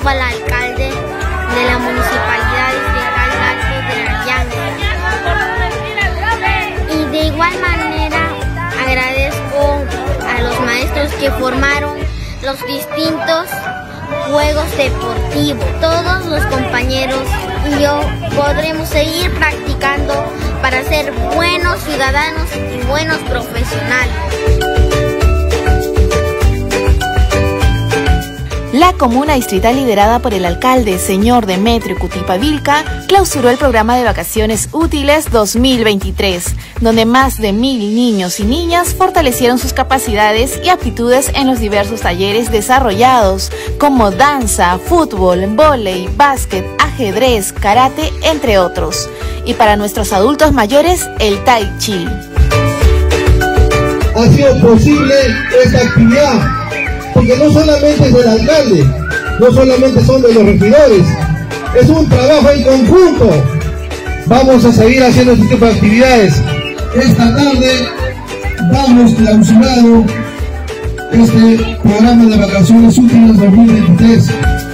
al alcalde de la Municipalidad Distrital Altos de Llano. Y de igual manera agradezco a los maestros que formaron los distintos juegos deportivos. Todos los compañeros y yo podremos seguir practicando para ser buenos ciudadanos y buenos profesionales. La comuna distrital liderada por el alcalde señor Demetrio Cutipa-Vilca clausuró el programa de vacaciones útiles 2023, donde más de 1000 niños y niñas fortalecieron sus capacidades y aptitudes en los diversos talleres desarrollados, como danza, fútbol, vóley, básquet, ajedrez, karate, entre otros. Y para nuestros adultos mayores, el tai chi. Ha sido posible esta actividad, porque no solamente es del alcalde, no solamente son de los regidores, es un trabajo en conjunto. Vamos a seguir haciendo este tipo de actividades. Esta tarde damos clausurado este programa de vacaciones útiles 2023.